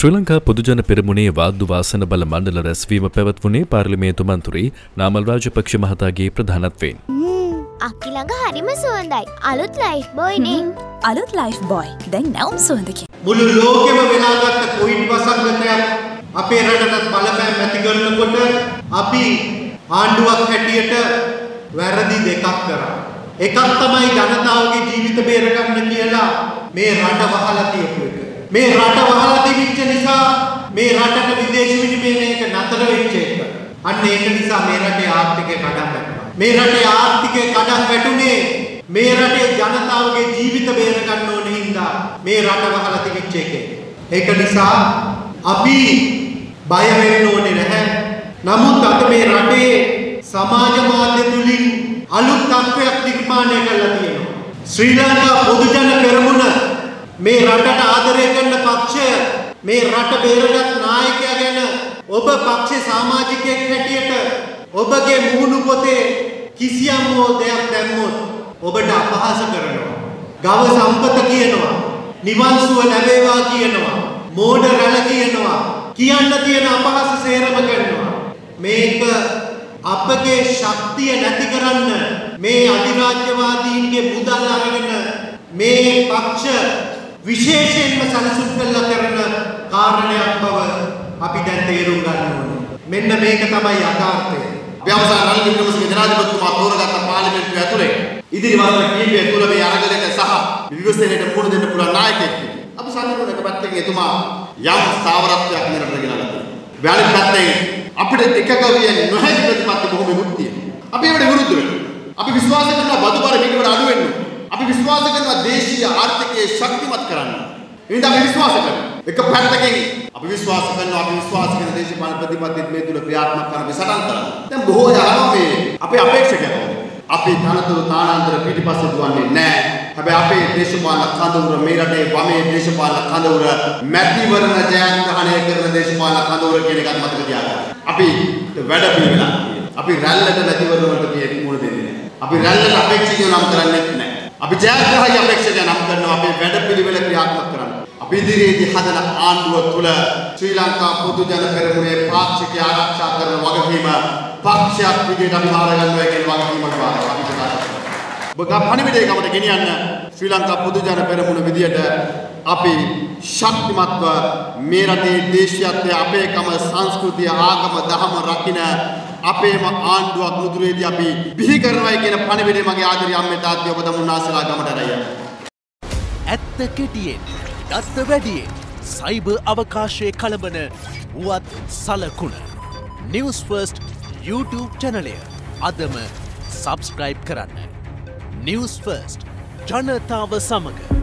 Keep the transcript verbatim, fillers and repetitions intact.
ශ්‍රී ලංකා පොදුජන පෙරමුණේ වාද්දු වාසන බල මණ්ඩල රැස්වීම පැවැත්වුණේ පාර්ලිමේන්තු මන්ත්‍රී නාමල් රාජපක්ෂ මහතාගේ ප්‍රධානත්වයෙන්. අපි ළඟ හරිම සුවඳයි. අලුත් ලයිෆ් බොයි නේ. අලුත් ලයිෆ් බොයි. දැන් නැවුම් සුවඳකින්. මුළු ලෝකෙම වෙලාගත්ත කොවිඩ් වසංගතයක් අපේ රටට බලපෑම් ඇති කරනකොට අපි ආණ්ඩුවක් හැටියට වැරදි දෙකක් කරා. එකක් තමයි ජනතාවගේ ජීවිත බේරගන්න කියලා මේ රට වහලා තියපු එක. මේ රට වහලා තිබිච්ච නිසා මේ රටට විදේශ විනිමයක නතර වෙච්ච එක. අන්න ඒක නිසා මේ රටේ ආර්ථිකය කඩන් වැටුණා. මේ රටේ ආර්ථිකය කඩන් වැටුනේ මේ රටේ ජනතාවගේ ජීවිත බේර ගන්න ඕන හින්දා මේ රට වහලා තිබිච්ච එකේ. ඒක නිසා අපි බය වෙන්න ඕනේ නැහැ. නමුත් අද මේ රටේ සමාජ මාධ්‍ය තුලින් අලුත් තත්ත්වයක් නිර්මාණය කරලා තියෙනවා. ශ්‍රී ලංකා පොදුජන පෙරමුණ මේ රටට ආදරය කරන පක්ෂය මේ රට බේරගත් නායකයා ගැන ඔබ පක්ෂේ සමාජිකයෙක් හැටියට ඔබගේ මුහුණු පොතේ කිසියම් දෙයක් දැම්මොත් ඔබට අපහාස කරනවා. ගව සම්පත කියනවා. නිවන් සුව ලැබේවා කියනවා. මෝඩ රැළ කියනවා. කියන්න තියෙන අපහාස සේරම කරනවා. මේක අපගේ ශක්තිය නැති කරන්න මේ අධිරාජ්‍යවාදීන්ගේ මුදල් අරගෙන මේ පක්ෂ විශේෂයෙන්ම සැලසුම් කළා කරන කාරණයක් බව අපි දැන් තේරුම් ගන්න ඕනේ. මෙන්න මේක තමයි යථාර්ථය. ව්‍යවසාය රනිල් වික්‍රමසිංහ ජනාධිපතිතුමා තෝරගත්ත පාර්ලිමේන්තුව ඇතුලේ ඉදිරි වසර කිහිපය තුළ මේ අරගලයට සහ විවසනයට මුහුණ දෙන්න පුළුවන් නායකයෙක්. අපි සම්පූර්ණ එක පැත්තකින් එතුමා යම් ස්ථාවරත්වයක් මෙරට ගෙනල්ලා තියෙනවා. වැලි පැත්තෙන් අපිට එකගවිය නොහැකි ප්‍රතිපත්ති බොහොමයක් තියෙනවා. අපි ඒකට විරුද්ධ වෙනවා. අපි විශ්වාස කරනවා බදු බර මේකට අඩු වෙන්න. අපි විශ්වාස කරනවා දේශීය ආර්ථිකය ශක්තිමත් කරන්න. එහෙනම් අපි විශ්වාස කරනවා. එක පැත්තකින් අපි විශ්වාස කරනවා අපි විශ්වාස කරන දේශපාලන ප්‍රතිපත්තිත් මේ තුල ක්‍රියාත්මක කරන විසටන් කරනවා. දැන් බොහෝ යනවා මේ අපේ අපේක්ෂකයෝ. අපි ධනතුරු තානාන්තර පිටිපස්ස දුවන්නේ නැහැ. හැබැයි අපේ දේශපාලන කඳවුර මේ රටේ වමේ දේශපාලන කඳවුර මැතිවරණ ජයග්‍රහණය කරන දේශපාලන කඳවුර කියන එකත් මතක තියාගන්න. අපි වැඩ පිළිවෙලක්. අපි රැල්ලට මැතිවරණ වලට තියෙන්නේ මොන දෙන්නේ නැහැ. අපි රැල්ලට අපේක්ෂකයෝ නම් කරන්නේ නැහැ. අපි ජයග්‍රහයි අපේක්ෂකයෝ නම් කරනවා අපේ වැඩ පිළිවෙල ක්‍රියාත්මක කරන්න. අපි ඉදිරියේදී හදන ආණ්ඩුව තුළ ශ්‍රී ලංකා පොදුජන පෙරමුණේ පාක්ෂිකය ආරක්ෂා කරන වගකීම පක්ෂයක් විදිහට අපි බාර ගන්නවා කියන වගකීමක් බාර අපි කරා. ඔබ පණිවිඩයේ ගමට ගෙනියන්න ශ්‍රී ලංකා පොදුජන පෙරමුණ විදිහට අපි ශක්තිමත්ව මේ රටේ දේශීයත්වය අපේකම සංස්කෘතිය ආගම දහම රකින්න අපේම ආණ්ඩුවක් නුදුරේදී අපි බිහි කරනවා කියන පණිවිඩය මගේ ආදරේ අම්මේ තාත්තේ ඔබ දමුන්නාසලා ගමට රැය. ඇත්ත කෙටියෙන් දත්ත වැඩියෙන් සයිබර් අවකාශයේ කලබන වුවත් සලකුණ නිවුස් ෆර්ස්ට් YouTube චැනලය අදම සබස්ක්‍රයිබ් කරන්න. නිවුස් ෆර්ස්ට් ජනතාව සමග